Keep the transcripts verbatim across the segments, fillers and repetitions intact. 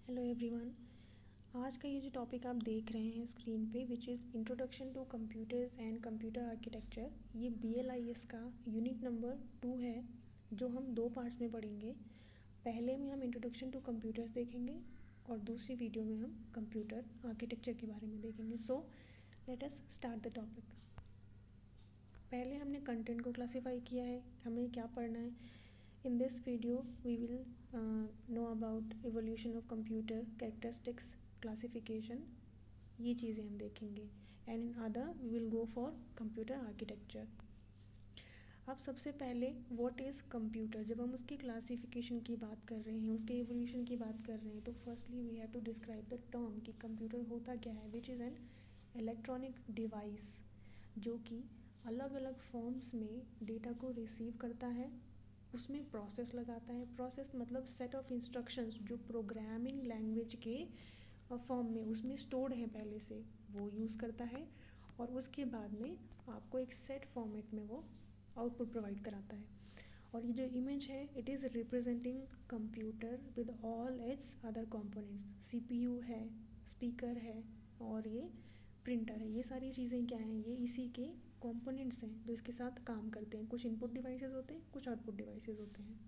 Hello everyone. आज का ये जो टॉपिक आप देख रहे हैं स्क्रीन पे which is introduction to computers and computer architecture, ये बी एल आई एस का यूनिट नंबर टू है जो हम दो पार्ट्स में पढ़ेंगे। पहले में हम इंट्रोडक्शन टू कंप्यूटर्स देखेंगे और दूसरी वीडियो में हम कंप्यूटर आर्किटेक्चर के बारे में देखेंगे। So let us start the topic. पहले हमने कंटेंट को क्लासीफाई किया है, हमें क्या पढ़ना है। In this video, we will uh, know about evolution of computer, characteristics, classification. ये चीज़ें हम देखेंगे and in other we will go for computer architecture. अब सबसे पहले what is computer, जब हम उसकी classification की बात कर रहे हैं, उसके evolution की बात कर रहे हैं, तो firstly we have to describe the term कि computer होता क्या है, which is an electronic device जो कि अलग अलग forms में data को receive करता है, उसमें प्रोसेस लगाता है। प्रोसेस मतलब सेट ऑफ इंस्ट्रक्शंस जो प्रोग्रामिंग लैंग्वेज के फॉर्म में उसमें स्टोर्ड है पहले से, वो यूज़ करता है और उसके बाद में आपको एक सेट फॉर्मेट में वो आउटपुट प्रोवाइड कराता है। और ये जो इमेज है it is representing computer with all its other components. CPU है, स्पीकर है और ये प्रिंटर है। ये सारी चीज़ें क्या हैं, ये इसी के कंपोनेंट्स हैं जो इसके साथ काम करते हैं। कुछ इनपुट डिवाइसेस होते हैं, कुछ आउटपुट डिवाइसेस होते हैं।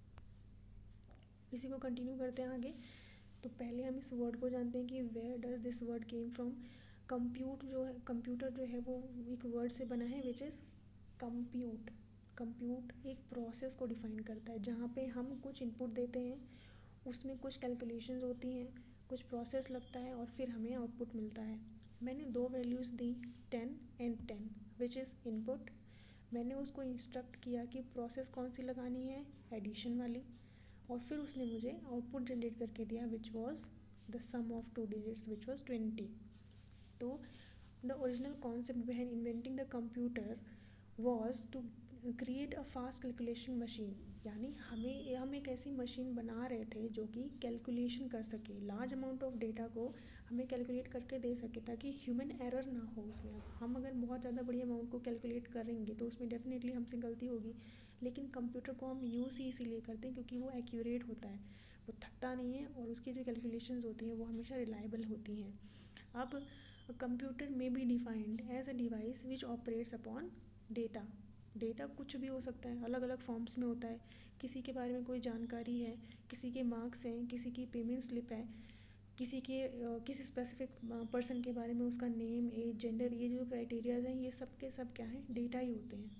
इसी को कंटिन्यू करते हैं आगे। तो पहले हम इस वर्ड को जानते हैं कि where does this word came from. Compute जो है, कंप्यूटर जो है वो एक वर्ड से बना है विच इज़ कंप्यूट। कंप्यूट एक प्रोसेस को डिफाइन करता है जहाँ पे हम कुछ इनपुट देते हैं, उसमें कुछ कैलकुलेशंस होती हैं, कुछ प्रोसेस लगता है और फिर हमें आउटपुट मिलता है। मैंने दो वैल्यूज़ दी ten and ten which is input. मैंने उसको इंस्ट्रक्ट किया कि प्रोसेस कौन सी लगानी है, एडिशन वाली, और फिर उसने मुझे आउटपुट जनरेट करके दिया which was the sum of two digits which was twenty. तो the original concept behind inventing the computer was to create a fast calculation machine, यानी हमें हम एक ऐसी मशीन बना रहे थे जो कि कैलकुलेशन कर सके, लार्ज अमाउंट ऑफ डेटा को हमें कैलकुलेट करके दे सके ताकि ह्यूमन एरर ना हो उसमें। हम अगर बहुत ज़्यादा बड़ी अमाउंट को कैलकुलेट करेंगे तो उसमें डेफिनेटली हमसे गलती होगी, लेकिन कंप्यूटर को हम यूज़ ही इसीलिए करते हैं क्योंकि वो एक्यूरेट होता है, वो थकता नहीं है और उसकी जो कैलकुलेशंस होती हैं वो हमेशा रिलायबल होती हैं। अब कंप्यूटर में be defined as a device which operates upon data. Data कुछ भी हो सकता है, अलग अलग फॉर्म्स में होता है। किसी के बारे में कोई जानकारी है, किसी के मार्क्स हैं, किसी की पेमेंट स्लिप है, किसी के किसी स्पेसिफिक पर्सन के बारे में उसका नेम, एज, जेंडर, ये जो क्राइटेरियाज हैं ये सब के सब क्या हैं, डेटा ही होते हैं।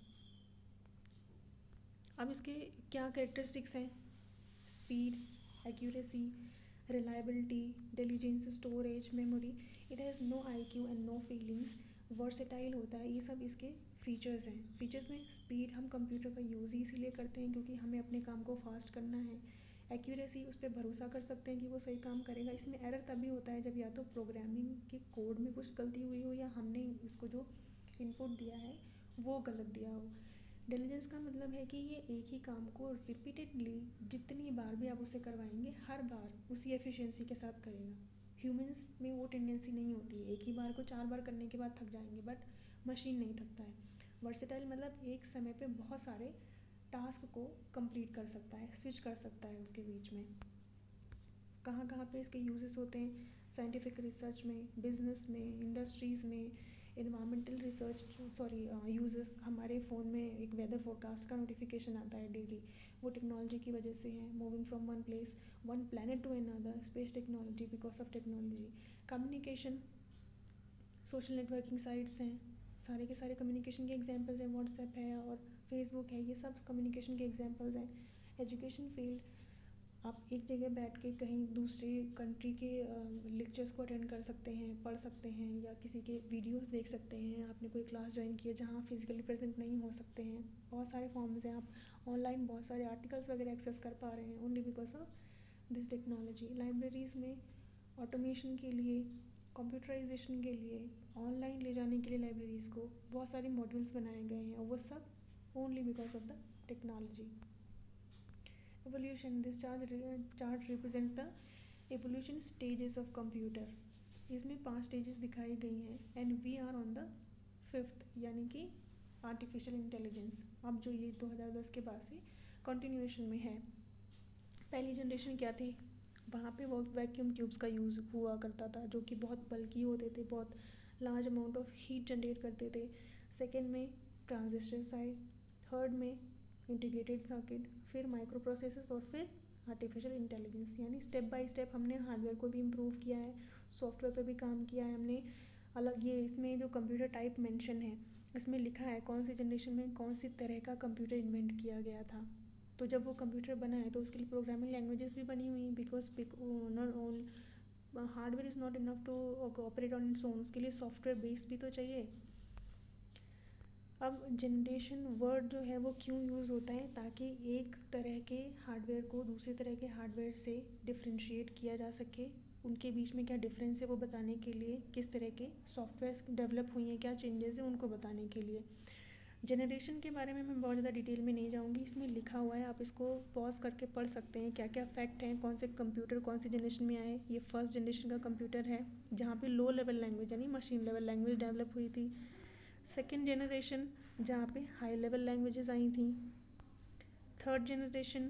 अब इसके क्या कैरेक्टरिस्टिक्स हैं, speed, accuracy, reliability, intelligence, storage, memory, it has no I Q and no feelings, versatile होता है, ये सब इसके फीचर्स हैं। फीचर्स में स्पीड, हम कंप्यूटर का यूज़ ही इसीलिए करते हैं क्योंकि हमें अपने काम को फास्ट करना है। एक्यूरेसी, उस पर भरोसा कर सकते हैं कि वो सही काम करेगा। इसमें एरर तभी होता है जब या तो प्रोग्रामिंग के कोड में कुछ गलती हुई हो या हमने उसको जो इनपुट दिया है वो गलत दिया हो। इंटेलिजेंस का मतलब है कि ये एक ही काम को रिपीटेडली जितनी बार भी आप उसे करवाएंगे हर बार उसी एफिशिएंसी के साथ करेगा। ह्यूमंस में वो टेंडेंसी नहीं होती है, एक ही बार को चार बार करने के बाद थक जाएंगे, बट मशीन नहीं थकता है। वर्सेटाइल मतलब एक समय पे बहुत सारे टास्क को कंप्लीट कर सकता है, स्विच कर सकता है उसके बीच में। कहाँ कहाँ पे इसके यूजेस होते हैं, साइंटिफिक रिसर्च में, बिजनेस में, इंडस्ट्रीज़ में, इन्वायरमेंटल रिसर्च, सॉरी यूजेस। हमारे फ़ोन में एक वेदर फोरकास्ट का नोटिफिकेशन आता है डेली, वो टेक्नोलॉजी की वजह से है। Moving from one place, one planet to another, space technology, because of technology. Communication, social networking sites हैं, सारे के सारे कम्युनिकेशन के एग्जांपल्स हैं। व्हाट्सएप है और फेसबुक है, ये सब कम्युनिकेशन के एग्जांपल्स हैं। एजुकेशन फील्ड, आप एक जगह बैठ के कहीं दूसरे कंट्री के लेक्चर्स को अटेंड कर सकते हैं, पढ़ सकते हैं, या किसी के वीडियोस देख सकते हैं। आपने कोई क्लास ज्वाइन की है जहाँ फिजिकली प्रेजेंट नहीं हो सकते हैं, बहुत सारे फॉर्म्स हैं। आप ऑनलाइन बहुत सारे आर्टिकल्स वगैरह एक्सेस कर पा रहे हैं only because of this technology. Libraries में ऑटोमेशन के लिए, कंप्यूटराइजेशन के लिए, ऑनलाइन ले जाने के लिए लाइब्रेरीज़ को बहुत सारे मॉड्यूल्स बनाए गए हैं और वो सब only because of the technology. Evolution, this chart chart represents the evolution stages of computer. इसमें पांच स्टेजेस दिखाई गई हैं and we are on the fifth, यानी कि आर्टिफिशियल इंटेलिजेंस। अब जो ये दो हज़ार दस के बाद से कंटिन्यूएशन में है। पहली जनरेशन क्या थी, वहाँ पे वो वैक्यूम ट्यूब्स का यूज़ हुआ करता था, जो कि बहुत बल्कि होते थे, बहुत large amount of heat generate करते थे। सेकेंड में ट्रांजिस्टर्स आए, थर्ड में इंटीग्रेटेड सर्किट, फिर माइक्रो प्रोसेसर्स और फिर आर्टिफिशियल इंटेलिजेंस। यानी स्टेप बाय स्टेप हमने हार्डवेयर को भी इम्प्रूव किया है, सॉफ्टवेयर पे भी काम किया है हमने। अलग ये इसमें जो कंप्यूटर टाइप मेंशन है, इसमें लिखा है कौन सी जनरेशन में कौन सी तरह का कंप्यूटर इन्वेंट किया गया था। तो जब वो कंप्यूटर बना है तो उसके लिए प्रोग्रामिंग लैंग्वेजेस भी बनी हुई हैं, because not own hardware is not enough to operate on its own, उसके लिए सॉफ्टवेयर बेस भी तो चाहिए। अब जनरेशन वर्ड जो है वो क्यों यूज़ होता है, ताकि एक तरह के हार्डवेयर को दूसरे तरह के हार्डवेयर से डिफ्रेंशिएट किया जा सके, उनके बीच में क्या डिफरेंस है वो बताने के लिए, किस तरह के सॉफ्टवेयर्स डेवलप हुई हैं, क्या चेंजेस हैं उनको बताने के लिए। जनरेशन के बारे में मैं बहुत ज़्यादा डिटेल में नहीं जाऊंगी, इसमें लिखा हुआ है, आप इसको पॉज करके पढ़ सकते हैं क्या क्या फैक्ट हैं, कौन से कंप्यूटर कौन सी जनरेशन में आए। ये फर्स्ट जनरेशन का कंप्यूटर है जहाँ पे लो लेवल लैंग्वेज यानी मशीन लेवल लैंग्वेज डेवलप हुई थी। सेकेंड जनरेशन जहाँ पे हाई लेवल लैंग्वेजेस आई थी। थर्ड जनरेशन,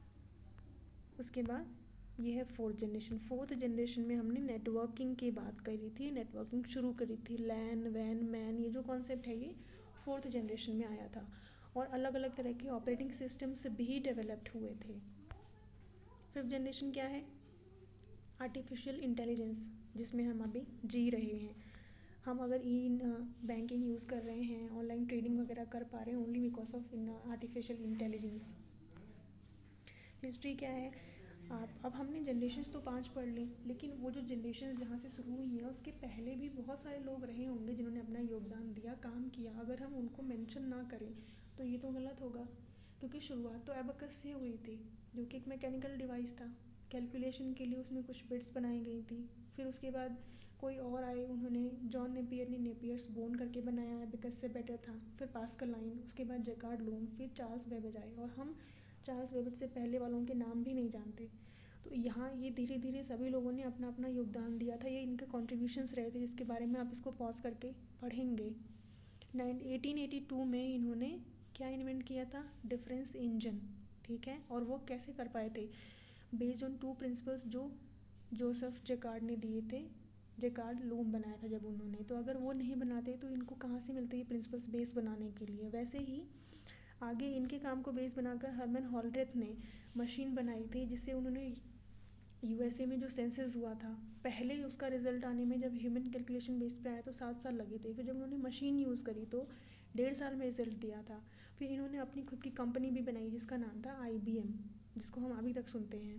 उसके बाद ये है फोर्थ जनरेशन। फोर्थ जनरेशन में हमने नेटवर्किंग की बात करी थी, नेटवर्किंग शुरू करी थी, लैन वैन मैन, ये जो कॉन्सेप्ट है ये फोर्थ जनरेशन में आया था। और अलग अलग तरह के ऑपरेटिंग सिस्टम्स भी डेवलप्ड हुए थे। फिफ्थ जनरेशन क्या है, आर्टिफिशियल इंटेलिजेंस, जिसमें हम अभी जी रहे हैं। हम अगर ई बैंकिंग यूज़ कर रहे हैं, ऑनलाइन ट्रेडिंग वगैरह कर पा रहे हैं only because of in artificial intelligence. History क्या है, आप अब हमने जनरेशन्स तो पांच पढ़ ली, लेकिन वो जो जनरेशन्स जहाँ से शुरू हुई हैं उसके पहले भी बहुत सारे लोग रहे होंगे जिन्होंने अपना योगदान दिया, काम किया। अगर हम उनको मेंशन ना करें तो ये तो गलत होगा, क्योंकि शुरुआत तो एबेकस से हुई थी, जो कि एक मैकेनिकल डिवाइस था। कैलकुलेशन के लिए उसमें कुछ बिट्स बनाई गई थी। फिर उसके बाद कोई और आए, उन्होंने जॉन नेपियर ने नेपियर्स बोन करके बनाया, एबेकस से बेटर था। फिर पास्कल लाइन, उसके बाद जैकार्ड लूम, फिर चार्ल्स बेबेज आए, और हम चार्ल्स बेबेज से पहले वालों के नाम भी नहीं जानते। तो यहाँ ये धीरे धीरे सभी लोगों ने अपना अपना योगदान दिया था, ये इनके कॉन्ट्रीब्यूशंस रहे थे, जिसके बारे में आप इसको पॉज करके पढ़ेंगे। नाइन एटीन एटी टू में इन्होंने क्या इन्वेंट किया था, डिफरेंस इंजन, ठीक है। और वो कैसे कर पाए थे, बेस्ड ऑन टू प्रिंसिपल्स जो जोसेफ जैकार्ड ने दिए थे। जैकार्ड लूम बनाया था जब उन्होंने, तो अगर वो नहीं बनाते तो इनको कहाँ से मिलते ये प्रिंसिपल्स बेस बनाने के लिए। वैसे ही आगे इनके काम को बेस बनाकर हरमन हॉलरेथ ने मशीन बनाई थी, जिससे उन्होंने यूएसए में जो सेंसस हुआ था, पहले उसका रिजल्ट आने में जब ह्यूमन कैलकुलेशन बेस पे आया तो सात साल लगे थे। फिर जब उन्होंने मशीन यूज़ करी तो डेढ़ साल में रिजल्ट दिया था। फिर इन्होंने अपनी खुद की कंपनी भी बनाई जिसका नाम था आईबीएम, जिसको हम अभी तक सुनते हैं।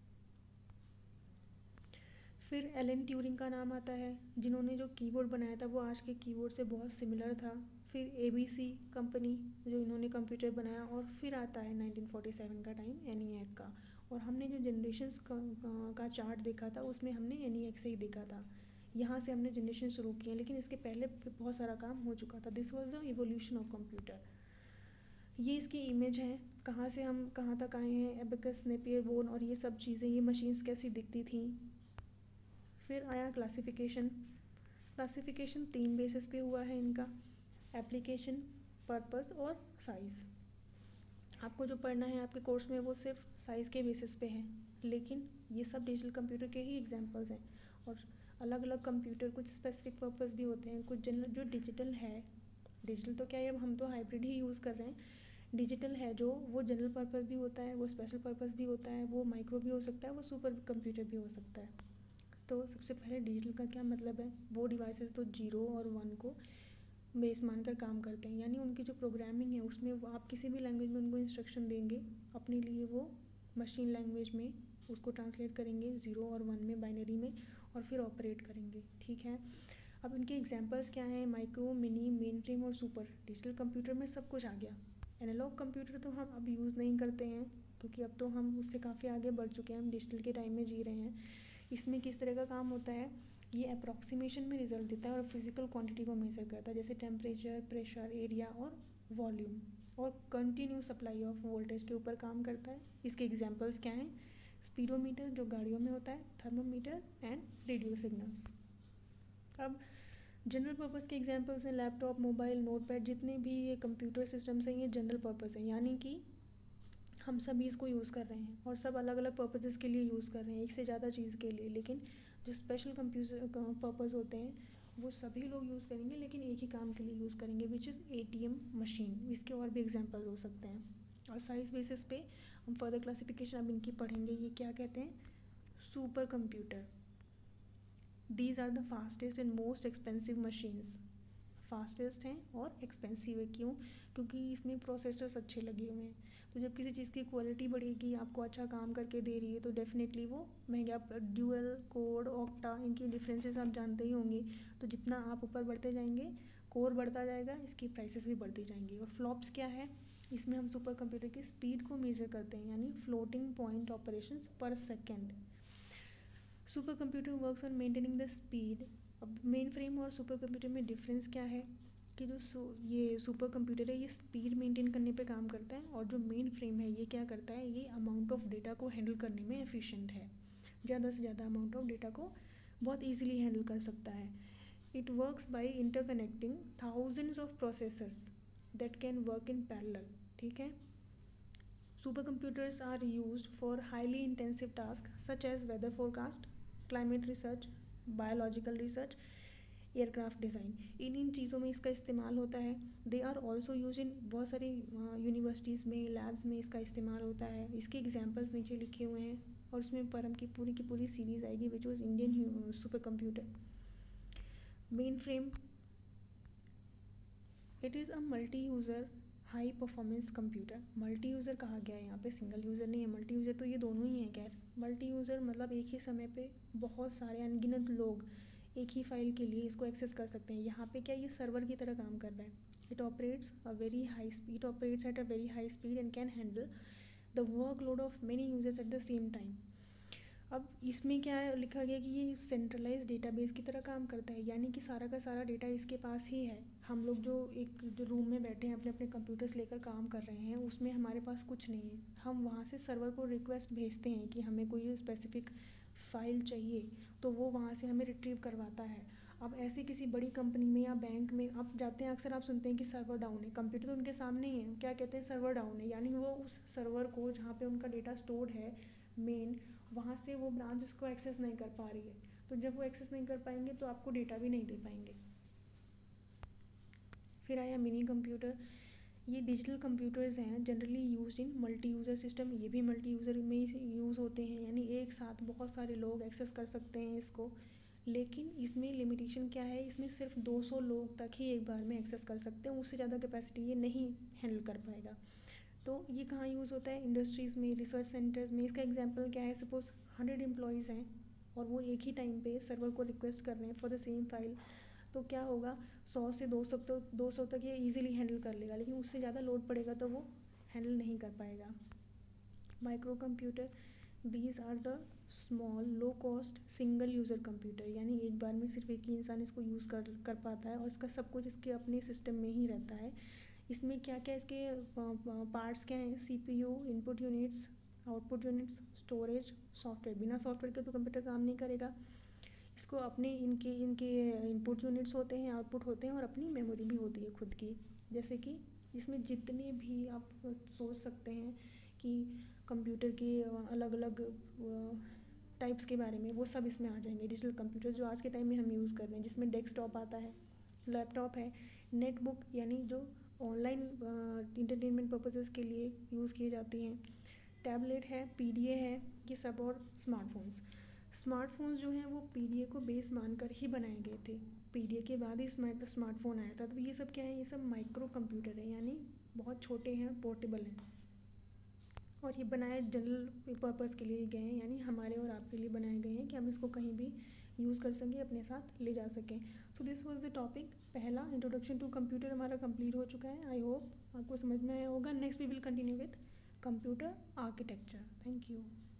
फिर एलन ट्यूरिंग का नाम आता है, जिन्होंने जो कीबोर्ड बनाया था वो आज के कीबोर्ड से बहुत सिमिलर था। फिर एबीसी कंपनी, जो इन्होंने कंप्यूटर बनाया। और फिर आता है नाइनटीन फोर्टी सेवन का टाइम एनीएक का। और हमने जो जनरेशन्स का, का चार्ट देखा था उसमें हमने एनीएक से ही देखा था, यहाँ से हमने जनरेशन शुरू किए, लेकिन इसके पहले बहुत सारा काम हो चुका था। This was the evolution of computer. ये इसकी इमेज है, कहाँ से हम कहाँ तक आए हैं, एबेकस, नेपियर बोन और ये सब चीज़ें, ये मशीन्स कैसी दिखती थी। फिर आया क्लासिफिकेशन। क्लासिफिकेशन तीन बेसिस पे हुआ है इनका, एप्लीकेशन, पर्पस और साइज़। आपको जो पढ़ना है आपके कोर्स में वो सिर्फ साइज़ के बेसिस पे है, लेकिन ये सब डिजिटल कंप्यूटर के ही एग्जांपल्स हैं। और अलग अलग कंप्यूटर कुछ स्पेसिफिक पर्पस भी होते हैं, कुछ जनरल जो डिजिटल है, डिजिटल तो क्या है, अब हम तो हाइब्रिड ही यूज़ कर रहे हैं। डिजिटल है जो, वो जनरल पर्पस भी होता है, वो स्पेशल पर्पस भी होता है, वो माइक्रो भी हो सकता है, वो सुपर कंप्यूटर भी हो सकता है। तो सबसे पहले डिजिटल का क्या मतलब है, वो डिवाइसेस तो जीरो और वन को बेस मानकर काम करते हैं, यानी उनकी जो प्रोग्रामिंग है उसमें आप किसी भी लैंग्वेज में उनको इंस्ट्रक्शन देंगे, अपने लिए वो मशीन लैंग्वेज में उसको ट्रांसलेट करेंगे ज़ीरो और वन में, बाइनरी में, और फिर ऑपरेट करेंगे, ठीक है। अब इनके एग्जांपल्स क्या हैं, माइक्रो, मिनी, मेन फ्रेम और सुपर। डिजिटल कंप्यूटर में सब कुछ आ गया। एनालॉग कंप्यूटर तो हम अब यूज़ नहीं करते हैं, क्योंकि अब तो हम उससे काफ़ी आगे बढ़ चुके हैं, हम डिजिटल के टाइम में जी रहे हैं। इसमें किस तरह का काम होता है, ये अप्रॉक्सीमेशन में रिजल्ट देता है और फिजिकल क्वांटिटी को मेजर करता है, जैसे टेम्परेचर, प्रेशर, एरिया और वॉल्यूम, और कंटिन्यू सप्लाई ऑफ वोल्टेज के ऊपर काम करता है। इसके एग्जांपल्स क्या हैं, स्पीडोमीटर जो गाड़ियों में होता है, थर्मोमीटर एंड रेडियो सिग्नल्स। अब जनरल पर्पस के एग्जांपल्स हैं लैपटॉप, मोबाइल, नोटपैड, जितने भी ये कंप्यूटर सिस्टम्स हैं ये जनरल पर्पस हैं, यानी कि हम सभी इसको यूज़ कर रहे हैं और सब अलग अलग पर्पसेस के लिए यूज़ कर रहे हैं, एक से ज़्यादा चीज़ के लिए, लेकिन जो स्पेशल कंप्यूटर पर्पस होते हैं वो सभी लोग यूज़ करेंगे, लेकिन एक ही काम के लिए यूज़ करेंगे, विच इज़ एटीएम मशीन। इसके और भी एग्जांपल्स हो सकते हैं। और साइज बेसिस पे हम फर्दर क्लासिफिकेशन अब इनकी पढ़ेंगे। ये क्या कहते हैं? Super computer. These are the fastest and most expensive machines. Fastest हैं और एक्सपेंसिव है। क्यों? क्योंकि इसमें प्रोसेसर्स अच्छे लगे हुए हैं। तो जब किसी चीज़ की क्वालिटी बढ़ेगी, आपको अच्छा काम करके दे रही है, तो डेफिनेटली वो महंगा। ड्यूअल कोर, ऑक्टा, इनकी डिफरेंसेस आप जानते ही होंगे। तो जितना आप ऊपर बढ़ते जाएंगे, कोर बढ़ता जाएगा, इसकी प्राइसेस भी बढ़ती जाएंगी। और फ्लॉप्स क्या है? इसमें हम सुपर कंप्यूटर की स्पीड को मेजर करते हैं, यानी floating point operations per second. Super computer works on maintaining the speed. अब मेन फ्रेम और सुपर कंप्यूटर में डिफरेंस क्या है कि जो सु, ये सुपर कंप्यूटर है ये स्पीड मेंटेन करने पे काम करता है, और जो मेन फ्रेम है ये क्या करता है? ये अमाउंट ऑफ डेटा को हैंडल करने में एफिशिएंट है। ज़्यादा से ज़्यादा अमाउंट ऑफ डेटा को बहुत ईजिली हैंडल कर सकता है। It works by interconnecting thousands of processors that can work in parallel. ठीक है। Supercomputers are used for highly intensive task such as weather forecast, climate research, biological research, aircraft design. इन इन चीज़ों में इसका इस्तेमाल होता है। They are also use in बहुत सारी यूनिवर्सिटीज़ में, लैब्स में इसका इस्तेमाल होता है। इसके एग्जाम्पल्स नीचे लिखे हुए हैं, और उसमें परम की पूरी की पूरी सीरीज़ आएगी which was Indian super computer. Main frame, it is a multi user high performance computer. Multi user कहा गया है यहाँ पे, सिंगल यूज़र नहीं है। मल्टी यूज़र तो ये दोनों ही हैं। खैर, मल्टी यूज़र मतलब एक ही समय पे बहुत सारे अनगिनत लोग एक ही फाइल के लिए इसको एक्सेस कर सकते हैं। यहाँ पे क्या, ये सर्वर की तरह काम कर रहा है। It operates a very high speed it operates at a very high speed and can handle the workload of many users at the same time. अब इसमें क्या है लिखा गया कि ये सेंट्रलाइज डेटाबेस की तरह काम करता है, यानी कि सारा का सारा डेटा इसके पास ही है। हम लोग जो एक जो रूम में बैठे हैं, अपने अपने कंप्यूटर्स लेकर काम कर रहे हैं, उसमें हमारे पास कुछ नहीं है। हम वहाँ से सर्वर को रिक्वेस्ट भेजते हैं कि हमें कोई स्पेसिफिक फ़ाइल चाहिए, तो वो वहाँ से हमें रिट्रीव करवाता है। अब ऐसे किसी बड़ी कंपनी में या बैंक में आप जाते हैं, अक्सर आप सुनते हैं कि सर्वर डाउन है। कंप्यूटर तो उनके सामने ही है, क्या कहते हैं? सर्वर डाउन है। यानी वो उस सर्वर को जहाँ पे उनका डेटा स्टोर्ड है मेन, वहाँ से वो ब्रांच उसको एक्सेस नहीं कर पा रही है। तो जब वो एक्सेस नहीं कर पाएंगे तो आपको डेटा भी नहीं दे पाएंगे। फिर आया मिनी कंप्यूटर। ये डिजिटल कंप्यूटर्स हैं, generally use in multi user system. ये भी मल्टी यूज़र में ही यूज़ होते हैं, यानी एक साथ बहुत सारे लोग एक्सेस कर सकते हैं इसको। लेकिन इसमें लिमिटेशन क्या है? इसमें सिर्फ दो सौ लोग तक ही एक बार में एक्सेस कर सकते हैं, उससे ज़्यादा कैपेसिटी ये नहीं हैंडल कर पाएगा। तो ये कहाँ यूज़ होता है? इंडस्ट्रीज़ में, रिसर्च सेंटर्स में। इसका एग्जांपल क्या है? सपोज हंड्रेड एम्प्लॉयज़ हैं और वो एक ही टाइम पे सर्वर को रिक्वेस्ट कर रहे हैं फॉर द सेम फाइल, तो क्या होगा? सौ से दो सौ तक दो सौ तक ये ईजिली हैंडल कर लेगा, लेकिन उससे ज़्यादा लोड पड़ेगा तो वो हैंडल नहीं कर पाएगा। Micro computer, these are the small low cost single user computer, यानी एक बार में सिर्फ एक ही इंसान इसको यूज़ कर कर पाता है, और इसका सब कुछ इसके अपने सिस्टम में ही रहता है। इसमें क्या क्या इसके पार्ट्स क्या हैं? CPU, input units, output units, storage, software. बिना सॉफ्टवेयर के तो कंप्यूटर काम नहीं करेगा। इसको अपने इनके इनके इनपुट यूनिट्स होते हैं, आउटपुट होते हैं, और अपनी मेमोरी भी होती है खुद की। जैसे कि इसमें जितने भी आप सोच सकते हैं कि कंप्यूटर के अलग अलग टाइप्स के बारे में, वो सब इसमें आ जाएंगे। डिजिटल कंप्यूटर जो आज के टाइम में हम यूज़ कर रहे हैं, जिसमें डेस्कटॉप आता है, लैपटॉप है, नेटबुक यानी जो ऑनलाइन इंटरटेनमेंट पर्पसेस के लिए यूज़ किए जाती हैं, टैबलेट है, पीडीए है, ये सब, और स्मार्टफोन्स। स्मार्टफोन्स जो हैं वो पीडीए को बेस मानकर ही बनाए गए थे। पीडीए के बाद ही स्मार्ट स्मार्टफोन आया था। तो ये सब क्या है? ये सब माइक्रो कंप्यूटर है, यानी बहुत छोटे हैं, पोर्टेबल हैं, और ये बनाए जनरल पर्पस के लिए गए हैं, यानी हमारे और आपके लिए बनाए गए हैं कि हम इसको कहीं भी यूज़ कर सकें, अपने साथ ले जा सकें। So this was the topic. पहला इंट्रोडक्शन टू कंप्यूटर हमारा कंप्लीट हो चुका है। आई होप आपको समझ में आया होगा। Next we will continue with computer architecture. Thank you.